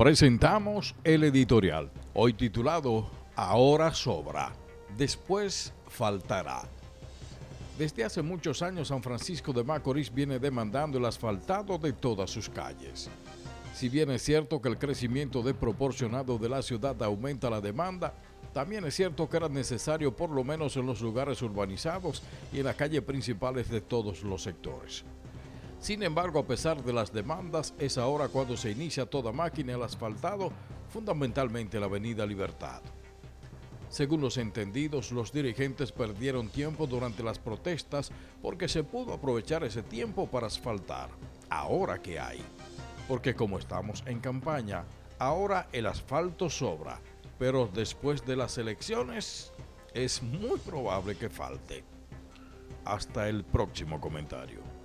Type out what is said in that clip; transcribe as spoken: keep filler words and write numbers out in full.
Presentamos el editorial, hoy titulado Ahora sobra, después faltará. Desde hace muchos años San Francisco de Macorís viene demandando el asfaltado de todas sus calles. Si bien es cierto que el crecimiento desproporcionado de la ciudad aumenta la demanda, también es cierto que era necesario por lo menos en los lugares urbanizados y en las calles principales de todos los sectores. Sin embargo, a pesar de las demandas, es ahora cuando se inicia toda máquina el asfaltado, fundamentalmente la Avenida Libertad. Según los entendidos, los dirigentes perdieron tiempo durante las protestas porque se pudo aprovechar ese tiempo para asfaltar. ¿Ahora qué hay? Porque como estamos en campaña, ahora el asfalto sobra, pero después de las elecciones es muy probable que falte. Hasta el próximo comentario.